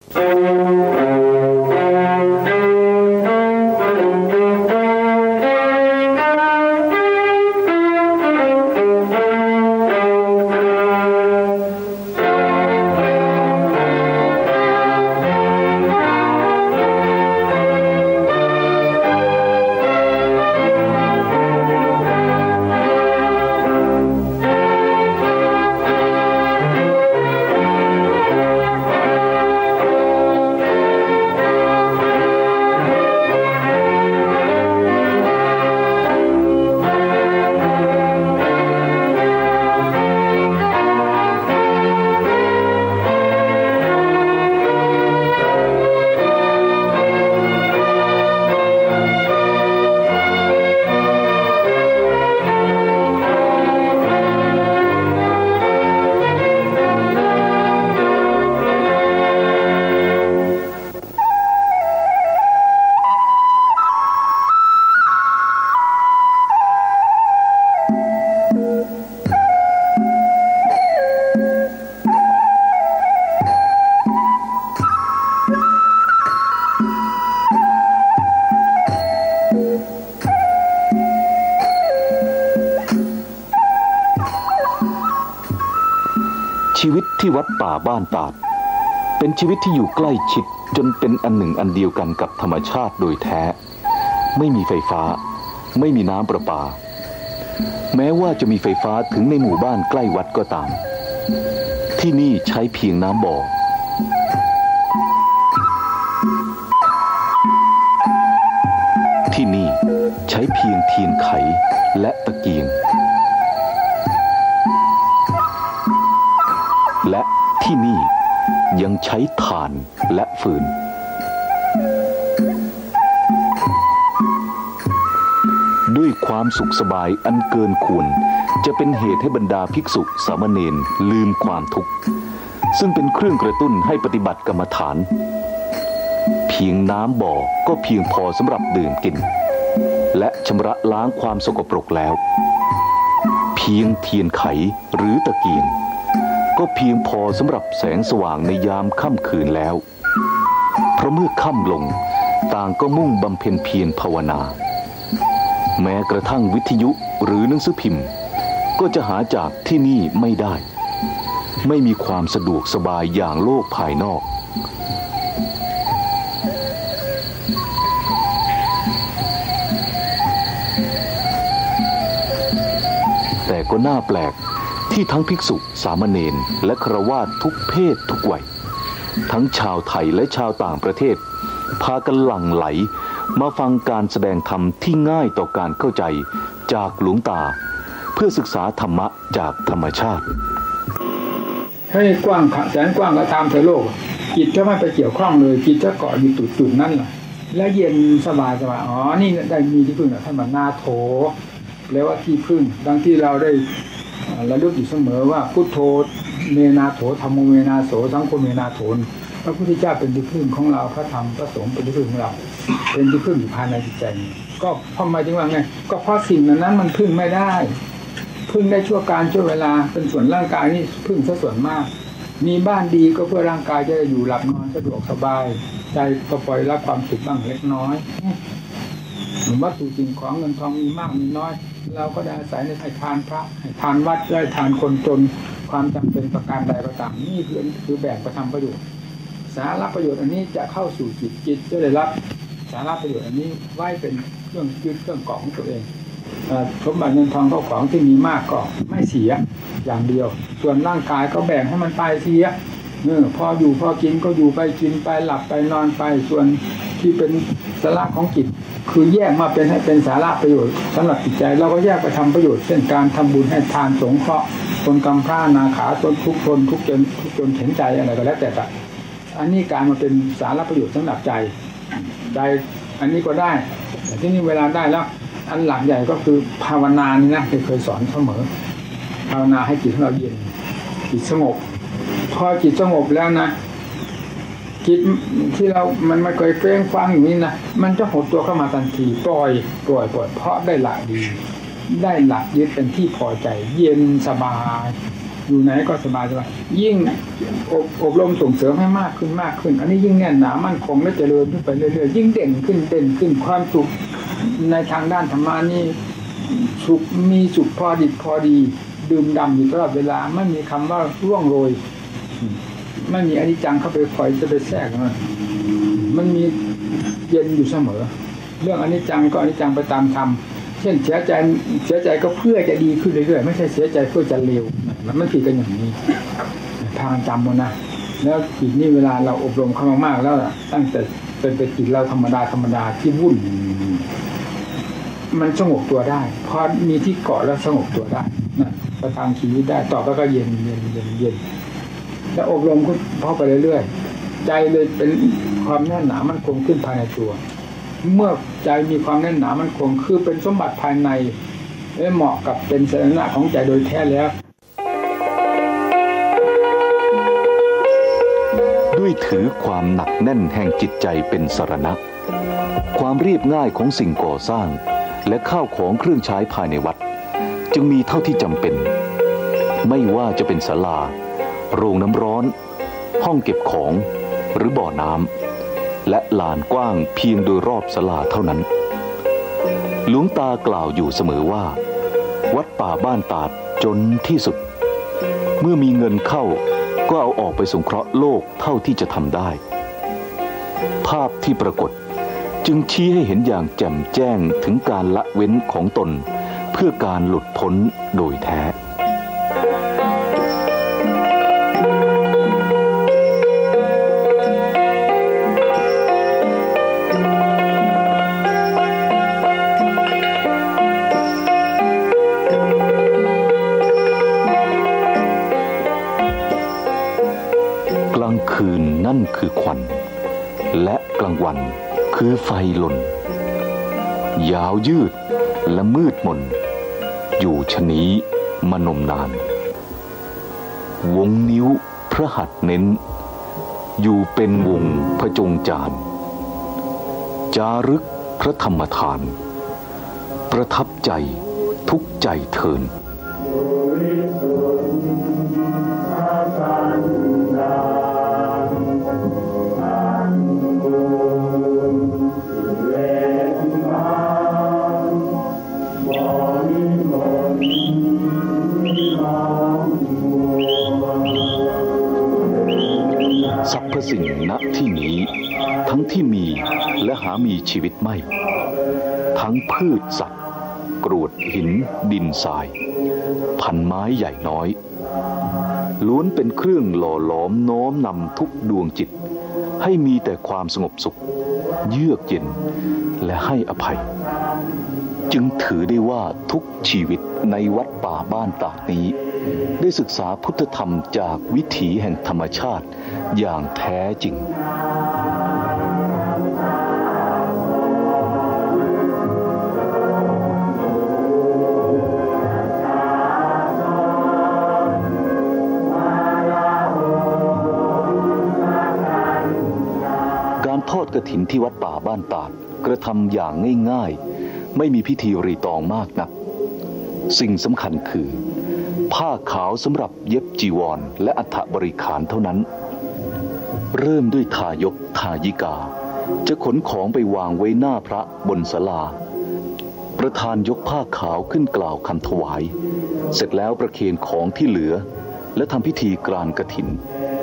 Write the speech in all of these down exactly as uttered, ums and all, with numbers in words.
ชีวิตที่วัดป่าบ้านตาดเป็นชีวิตที่อยู่ใกล้ชิดจนเป็นอันหนึ่งอันเดียวกันกับธรรมชาติโดยแท้ไม่มีไฟฟ้าไม่มีน้ำประปาแม้ว่าจะมีไฟฟ้าถึงในหมู่บ้านใกล้วัดก็ตามที่นี่ใช้เพียงน้ำบ่อที่นี่ใช้เพียงเทียนไขและตะเกียงและที่นี่ยังใช้ถ่านและฟืนด้วยความสุขสบายอันเกินควรจะเป็นเหตุให้บรรดาภิกษุสามเณรลืมความทุกข์ซึ่งเป็นเครื่องกระตุ้นให้ปฏิบัติกรรมฐานเพียงน้ำบ่อก็เพียงพอสำหรับดื่มกินและชำระล้างความสกปรกแล้วเพียงเทียนไขหรือตะเกียงก็เพียงพอสำหรับแสงสว่างในยามค่ำคืนแล้วเพราะเมื่อค่ำลงต่างก็มุ่งบำเพ็ญเพียรภาวนาแม้กระทั่งวิทยุหรือหนังสือพิมพ์ก็จะหาจากที่นี่ไม่ได้ไม่มีความสะดวกสบายอย่างโลกภายนอกแต่ก็น่าแปลกที่ทั้งภิกษุสามเณรและฆราวาสทุกเพศทุกวัยทั้งชาวไทยและชาวต่างประเทศพากันหลั่งไหลมาฟังการแสดงธรรมที่ง่ายต่อการเข้าใจจากหลวงตาเพื่อศึกษาธรรมะจากธรรมชาติให้กว้างแสนกว้างก็ตามเถอะโลกจิตจะไม่ไปเกี่ยวข้องเลยจิตจะเกาะอยู่จุดๆนั่นแหละแล้วเย็นสบายสบายอ๋อนี่ได้มีที่พึ่งท่านบอกนาโถแปลว่าที่พึ่งดังที่เราได้ระลึกอยู่เสมอว่าพุทโธเมนาโถธัมโมเมนาโสสังโฆเมนาโถพระพุทธเจ้าเป็นที่พึ่งของเราพระธรรมพระสงฆ์เป็นที่พึ่งของเราเป็นที่พึ่งอยู่ภายในจิตใจก็เพราะหมายถึงว่าไงก็เพราะสิ่งนั้นมันพึ่งไม่ได้พึ่งได้ชั่วการชั่วเวลาเป็นส่วนร่างกายนี่พึ่งซะส่วนมากมีบ้านดีก็เพื่อร่างกายจะอยู่หลับนอนสะดวกสบายใจก็ปล่อยรับความสุขบ้างเล็กน้อยหรือวัตถุสิ่งของเงินทองมีมากมีน้อยเราก็ได้อาศัยในให้ทานพระให้ทานวัดได้ทานคนจนความจำเป็นประการใดก็ตามนี่คือคือแบ่งไปทำประโยชน์สาระประโยชน์อันนี้จะเข้าสู่จิตจิตจะได้รับสาระประโยชน์อันนี้ไว้เป็นเครื่องยึดเครื่องเกาะของตัวเองสมบัติเงินทองเข้าของที่มีมากก็ไม่เสียอย่างเดียวส่วนร่างกายก็แบ่งให้มันไปเสียเออพออยู่พอกินก็อยู่ไปกินไปหลับไปนอนไปส่วนที่เป็นสาระของจิตคือแยกมาเป็นให้เป็นสาระประโยชน์สำหรับจิตใจเราก็แยกไปทำประโยชน์เช่นการทำบุญให้ทานสงเคราะห์คนกำพร้านาขาตนทุกคนทุกจนทุกจนเห็นใจอะไรก็แล้วแต่ละอันนี้การมาเป็นสาระประโยชน์สำหรับใจใจอันนี้ก็ได้แต่ที่นี่เวลาได้แล้วอันหลักใหญ่ก็คือภาวนานี่นะเคยสอนเสมอภาวนาให้จิตของเราเย็นจิตสงบพอจิตสงบแล้วนะจิตที่เรามันไม่เคยเกรงฟังอย่างนี้นะมันจะหดตัวเข้ามาทันทีปล่อยปล่อยปล่อยเพราะได้หลักดีได้หลักยึดเป็นที่พอใจเย็นสบายอยู่ไหนก็สบายสบายยิ่งอบอบรมส่งเสริมให้มากขึ้นมากขึ้นอันนี้ยิ่งแน่นหนามั่นคงและเจริญขึ้นไปเรื่อยๆยิ่งเด่นขึ้นเด่นขึ้นความสุขในทางด้านธรรมะนี่สุขมีสุขพอดิบพอดีดื่มด่ำอยู่ตลอดเวลาไม่มีคำว่าร่วงโรยไม่มีอนิจจังเข้าไปคอยจะไปแทรกมันมันมีเย็นอยู่เสมอเรื่องอนิจจังก็อนิจจังไปตามธรรมเช่นเสียใจเสียใจก็เพื่อจะดีขึ้นเรื่อยๆไม่ใช่เสียใจเพื่อจะเลวมันไม่ผิดกันอย่างนี้ทางจำมันนะแล้วจิตนี่เวลาเราอบรมเข้ามากๆแล้วตั้งแต่เป็นเป็นจิตเราธรรมดาธรรมดาที่วุ่นมันสงบตัวได้พอมีที่เกาะแล้วสงบตัวได้นะประทังชีวิตได้ต่อไปก็เย็นเย็นเย็นเย็นแล้วอบรมก็เข้าไปเรื่อยๆใจเลยเป็นความแน่นหนามันคงขึ้นภายในตัวเมื่อใจมีความแน่นหนามันคงคือเป็นสมบัติภายในและเหมาะกับเป็นสถานะของใจโดยแท้แล้วด้วยถือความหนักแน่นแห่งจิตใจเป็นสรณะความเรียบง่ายของสิ่งก่อสร้างและข้าวของเครื่องใช้ภายในวัดจึงมีเท่าที่จำเป็นไม่ว่าจะเป็นศาลาโรงน้ำร้อนห้องเก็บของหรือบ่อน้ำและลานกว้างเพียงโดยรอบศาลาเท่านั้นหลวงตากล่าวอยู่เสมอว่าวัดป่าบ้านตาดจนที่สุดเมื่อมีเงินเข้าก็เอาออกไปสงเคราะห์โลกเท่าที่จะทำได้ภาพที่ปรากฏจึงชี้ให้เห็นอย่างแจ่มแจ้งถึงการละเว้นของตนเพื่อการหลุดพ้นโดยแท้กลางคืนนั่นคือควันและกลางวันคือไฟลนยาวยืดและมืดมนอยู่ชะนี้มานมนานวงนิ้วพระหัตถ์เน้นอยู่เป็นวงพระจงจานจารึกพระธรรมทานประทับใจทุกใจเทินสรรพสิ่งณที่นี้ทั้งที่มีและหามีชีวิตไม่ทั้งพืชสัตว์กรวดหินดินทรายพันไม้ใหญ่น้อยล้วนเป็นเครื่องหล่อหลอมน้อมนำทุกดวงจิตให้มีแต่ความสงบสุขเยือกเย็นและให้อภัยจึงถือได้ว่าทุกชีวิตในวัดป่าบ้านตาดนี้ได้ศึกษาพุทธธรรมจากวิถีแห่งธรรมชาติอย่างแท้จริงการทอดกฐินที่วัดป่าบ้านตาดกระทำอย่างง่ายๆไม่มีพิธีรีตองมากนักสิ่งสำคัญคือผ้าขาวสำหรับเย็บจีวรและอัฐบริขารเท่านั้นเริ่มด้วยทายกทายิกาจะขนของไปวางไว้หน้าพระบนศาลาประธานยกผ้าขาวขึ้นกล่าวคำถวายเสร็จแล้วประเคนของที่เหลือและทำพิธีกรานกฐิน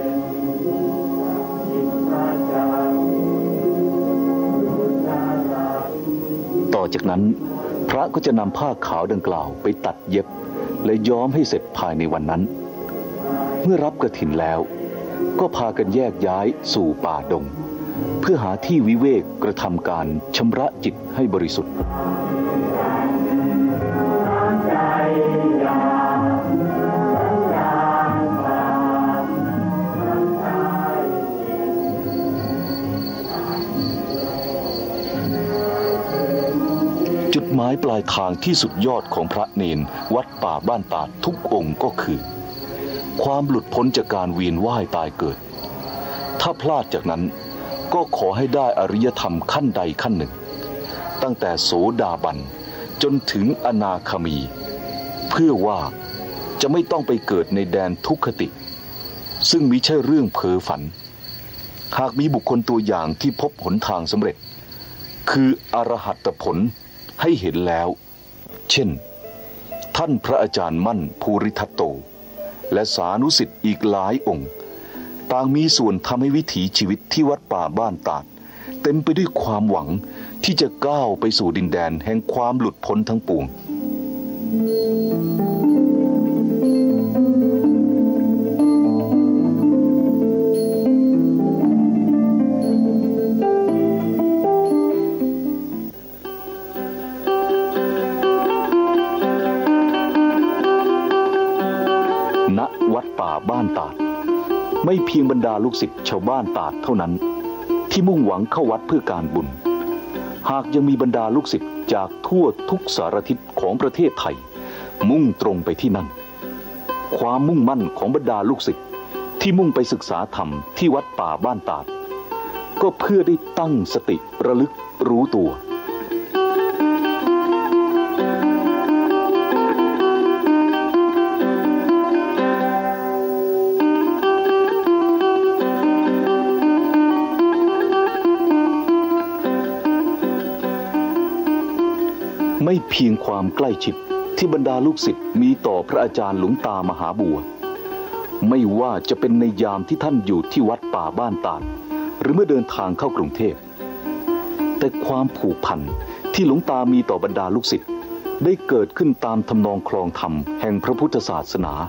ต่อจากนั้นพระก็จะนำผ้าขาวดังกล่าวไปตัดเย็บและย้อมให้เสร็จภายในวันนั้นเมื่อรับกฐินแล้วก็พากันแยกย้ายสู่ป่าดงเพื่อหาที่วิเวกกระทำการชำระจิตให้บริสุทธิ์จุดหมายปลายทางที่สุดยอดของพระเนนวัดป่าบ้านตาดทุกองค์ก็คือความหลุดพ้นจากการเวียนว่ายตายเกิดถ้าพลาดจากนั้นก็ขอให้ได้อริยธรรมขั้นใดขั้นหนึ่งตั้งแต่โสดาบันจนถึงอนาคามีเพื่อว่าจะไม่ต้องไปเกิดในแดนทุกขติซึ่งมิใช่เรื่องเพ้อฝันหากมีบุคคลตัวอย่างที่พบหนทางสำเร็จคืออรหัตผลให้เห็นแล้วเช่นท่านพระอาจารย์มั่นภูริทัตโตและสานุสิทธิ์อีกหลายองค์ต่างมีส่วนทำให้วิถีชีวิตที่วัดป่าบ้านตาดเต็มไปด้วยความหวังที่จะก้าวไปสู่ดินแดนแห่งความหลุดพ้นทั้งปวงณ วัดป่าบ้านตาดไม่เพียงบรรดาลูกศิษย์ชาวบ้านตาดเท่านั้นที่มุ่งหวังเข้าวัดเพื่อการบุญหากยังมีบรรดาลูกศิษย์จากทั่วทุกสารทิศของประเทศไทยมุ่งตรงไปที่นั่นความมุ่งมั่นของบรรดาลูกศิษย์ที่มุ่งไปศึกษาธรรมที่วัดป่าบ้านตาดก็เพื่อได้ตั้งสติระลึกรู้ตัวไม่เพียงความใกล้ชิดที่บรรดาลูกศิษย์มีต่อพระอาจารย์หลวงตามหาบัวไม่ว่าจะเป็นในยามที่ท่านอยู่ที่วัดป่าบ้านตาดหรือเมื่อเดินทางเข้ากรุงเทพแต่ความผูกพันที่หลวงตามีต่อบรรดาลูกศิษย์ได้เกิดขึ้นตามทำนองคลองธรรมแห่งพระพุทธศาสนา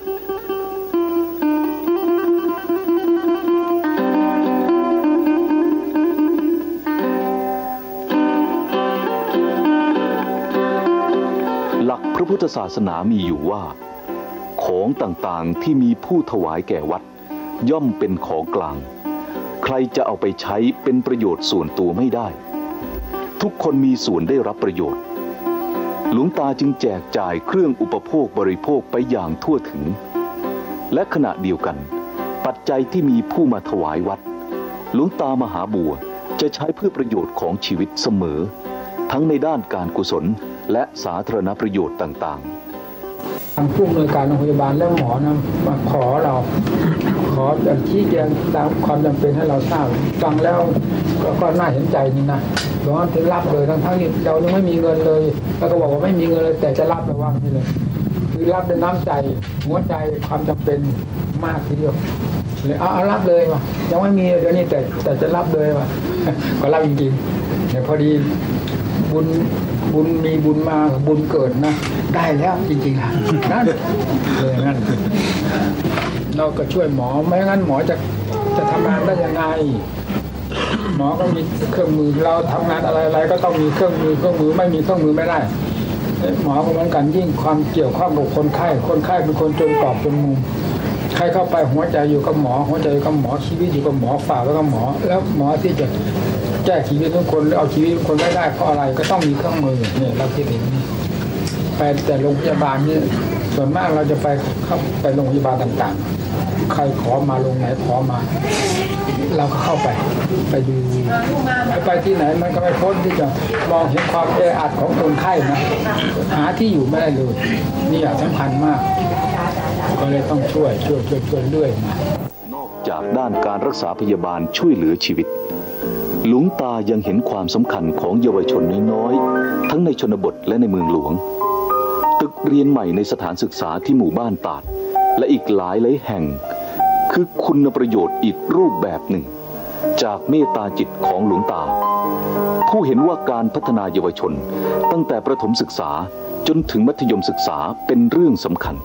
พระพุทธศาสนามีอยู่ว่าของต่างๆที่มีผู้ถวายแก่วัดย่อมเป็นของกลางใครจะเอาไปใช้เป็นประโยชน์ส่วนตัวไม่ได้ทุกคนมีส่วนได้รับประโยชน์หลวงตาจึงแจกจ่ายเครื่องอุปโภคบริโภคไปอย่างทั่วถึงและขณะเดียวกันปัจจัยที่มีผู้มาถวายวัดหลวงตามหาบัวจะใช้เพื่อประโยชน์ของชีวิตเสมอทั้งในด้านการกุศลและสาธารณประโยชน์ต่างๆทางผู้อำนวยการโรงพยาบาลและหมอนะมาขอเราขอชี้แจงตามความจำเป็นให้เราทราบฟังแล้วก็น่าเห็นใจนี่นะหลวงถึงรับเลยทั้งทั้งที่เรายังไม่มีเงินเลยแล้วก็บอกว่าไม่มีเงินเลยแต่จะรับระวังนี่เลยคือรับด้วยน้ำใจหัวใจความจำเป็นมากทีเดียวเลยเอาเอารับเลยว่ะยังไม่มีเดี๋ยวนี้แต่แต่จะรับเลยว่ะก็รับจริงๆเนี่ยพอดีบุญบุญมีบุญมาบุญเกิดนะได้แล้วจริงๆอ่ะนั่นเลยนั่นเราก็ช่วยหมอไม่งั้นหมอจะจะทำงานได้ยังไงหมอก็มีเครื่องมือเราทำงานอะไรๆก็ต้องมีเครื่องมือเครื่องมือไม่มีเครื่องมือไม่ได้หมอก็เหมือนกันยิ่งความเกี่ยวข้องกับคนไข้คนไข้เป็นคนจนกรอบจนมุมใครเข้าไปหัวใจอยู่กับหมอหัวใจอยู่กับหมอชีวิตอยู่กับหมอฝากไว้กับหมอแล้วหมอที่จะแก้ชีวิตทุกคนหรือเอาชีวิตทุกคนไม่ได้เพราะอะไรก็ต้องมีเครื่องมือเนี่ยเราคิดเห็นไปแต่โรงพยาบาลนี่ส่วนมากเราจะไปเข้าไปโรงพยาบาลต่างๆใครขอมาโรงไหนขอมาเราก็เข้าไปไปดูไปที่ไหนมันก็ไม่พ้นที่จะมองเห็นความแออัดของคนไข้นะหาที่อยู่ไม่ได้เลยนี่สำคัญมากก็เลยต้องช่วยช่วยช่วยช่วยเรื่อยมานอกจากด้านการรักษาพยาบาลช่วยเหลือชีวิตหลวงตายังเห็นความสำคัญของเยาวชนน้อยๆทั้งในชนบทและในเมืองหลวงตึกเรียนใหม่ในสถานศึกษาที่หมู่บ้านตาดและอีกหลายหลายแห่งคือคุณประโยชน์อีกรูปแบบหนึ่งจากเมตตาจิตของหลวงตาผู้เห็นว่าการพัฒนาเยาวชนตั้งแต่ประถมศึกษาจนถึงมัธยมศึกษาเป็นเรื่องสำคัญ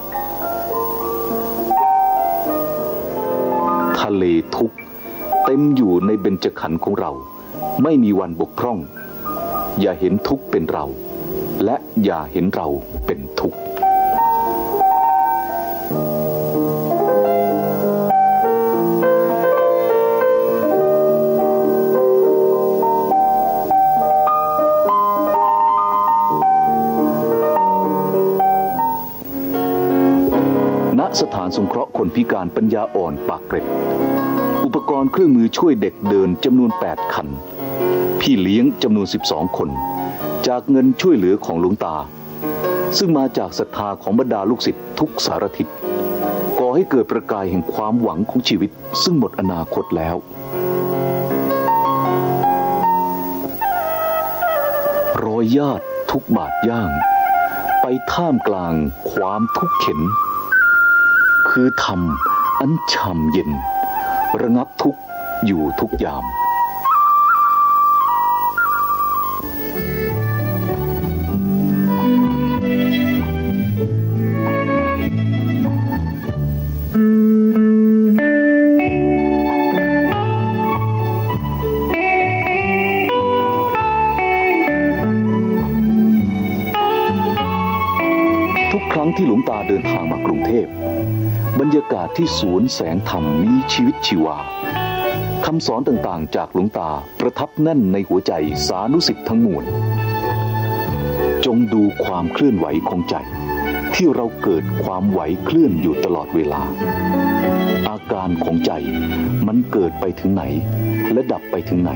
ทะเลทุกข์เต็มอยู่ในเบญจขันธ์ของเราไม่มีวันบกพร่องอย่าเห็นทุกข์เป็นเราและอย่าเห็นเราเป็นทุกข์ณสถานสงเคราะห์คนพิการปัญญาอ่อนปากเกร็ดอุปกรณ์เครื่องมือช่วยเด็กเดินจำนวนแปดคันพี่เลี้ยงจำนวนสิบสองคนจากเงินช่วยเหลือของหลวงตาซึ่งมาจากศรัทธาของบรรดาลูกศิษย์ทุกสารทิศก่อให้เกิดประกายแห่งความหวังของชีวิตซึ่งหมดอนาคตแล้วรอยญาติทุกบาทย่างไปท่ามกลางความทุกข์เข็นคือธรรมอันช่ำเย็นระงับทุกข์อยู่ทุกยามที่หลวงตาเดินทางมากรุงเทพบรรยากาศที่สวนแสงธรรมมีชีวิตชีวาคำสอนต่างๆจากหลวงตาประทับแน่นในหัวใจสานุศิษย์ทั้งมวลจงดูความเคลื่อนไหวของใจที่เราเกิดความไหวเคลื่อนอยู่ตลอดเวลาอาการของใจมันเกิดไปถึงไหนและดับไปถึงไหน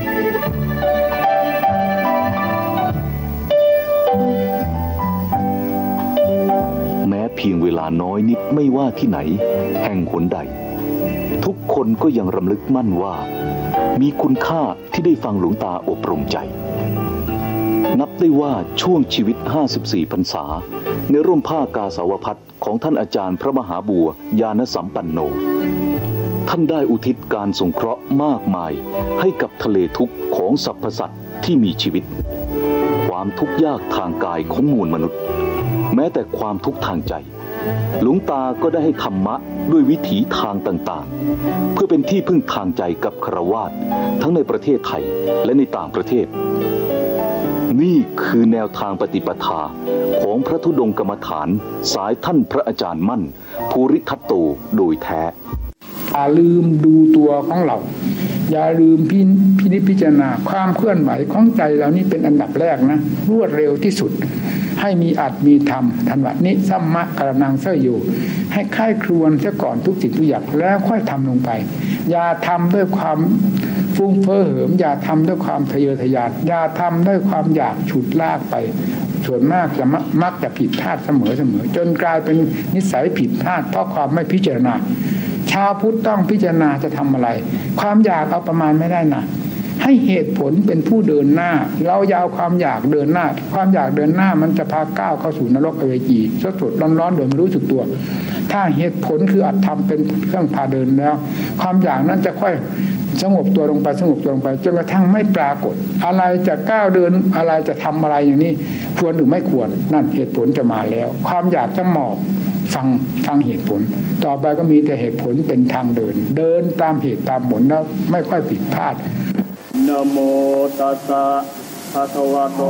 เพียงเวลาน้อยนิดไม่ว่าที่ไหนแห่งหนใดทุกคนก็ยังรำลึกมั่นว่ามีคุณค่าที่ได้ฟังหลวงตาอบรมใจนับได้ว่าช่วงชีวิตห้าสิบสี่พรรษาในร่มผ้ากาสาวพัสของท่านอาจารย์พระมหาบัวญาณสัมปันโนท่านได้อุทิศการสงเคราะห์มากมายให้กับทะเลทุกข์ของสรรพสัตว์ที่มีชีวิตความทุกข์ยากทางกายของมวลมนุษย์แม้แต่ความทุกข์ทางใจหลวงตาก็ได้ให้ธรรมะด้วยวิถีทางต่างๆเพื่อเป็นที่พึ่งทางใจกับฆราวาสทั้งในประเทศไทยและในต่างประเทศนี่คือแนวทางปฏิปทาของพระธุดงค์กรรมฐานสายท่านพระอาจารย์มั่นภูริทัตโตโดยแท้อย่าลืมดูตัวของเราอย่าลืมพิพินิจพิจารณาความเคลื่อนไหวของใจเรานี่เป็นอันดับแรกนะรวดเร็วที่สุดให้มีอัตมีธรรมทันวะนิสัมมะกรณังเสยอยู่ให้ค่ายครวญเสียก่อนทุกสิ่งทุกอย่างแล้วค่อยทำลงไปอย่าทำด้วยความฟุ้งเฟ้อเหิมอย่าทำด้วยความทะเยอทะยานอย่าทำด้วยความอยากฉุดลากไปส่วนมากจะมักจะผิดพลาดเสมอเสมอจนกลายเป็นนิสัยผิดพลาดเพราะความไม่พิจารณาชาวพุทธต้องพิจารณาจะทำอะไรความอยากเอาประมาณไม่ได้นะให้เหตุผลเป็นผู้เดินหน้าเรายาวความอยากเดินหน้าความอยากเดินหน้ามันจะพาก้าวเข้าสู่นรกอเวจีสดสดร้อนๆโดยไม่รู้สึกตัวถ้าเหตุผลคืออัตธรรมเป็นเครื่องพาเดินแล้วความอยากนั้นจะค่อยสงบตัวลงไปสงบตัวลงไปจนกระทั่งไม่ปรากฏอะไรจะก้าวเดินอะไรจะทำอะไรอย่างนี้ควรหรือไม่ควรนั่นเหตุผลจะมาแล้วความอยากจะหมอบฟังฟังเหตุผลต่อไปก็มีแต่เหตุผลเป็นทางเดินเดินตามเหตุตามผลแล้วไม่ค่อยผิดพลาดนะโมตัสสะภะคะวะโต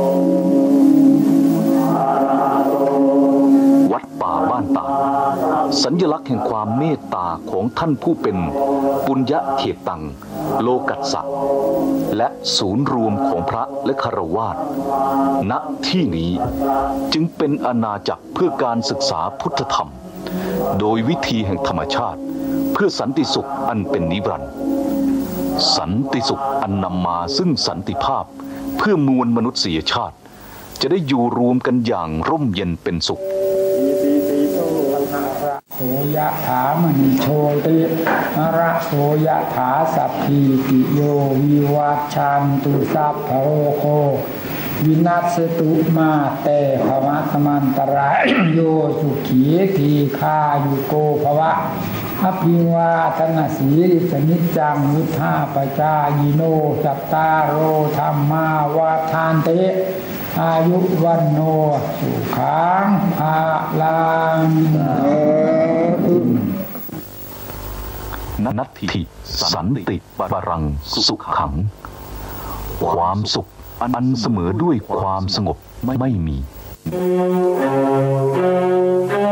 อะระหะโตวัดป่าบ้านตาสัญลักษณ์แห่งความเมตตาของท่านผู้เป็นปุญญเถตังโลกัสสะและศูนย์รวมของพระและฆราวาสณที่นี้จึงเป็นอาณาจักรเพื่อการศึกษาพุทธธรรมโดยวิธีแห่งธรรมชาติเพื่อสันติสุขอันเป็นนิรันดร์สันติสุขอันนำมาซึ่งสันติภาพเพื่อมวลมนุษยชาติจะได้อยู่รวมกันอย่างร่มเย็นเป็นสุขโสยะถามณิโชติระโสยะถาสัพพิติโยวิวัชชันตุสัพพโรโควินัสตุมาเตภวะสมันตรายโยสุขีทีฆายุโกภวะอภิวาทนาสีริสนิจังวุธาปจายโนสัตตาโรธรรมาวาทานเตอายุวันโนสุขังภาลังนัตถิสันติปรังสุขขังความสุขอันเสมอด้วยความสงบไม่มี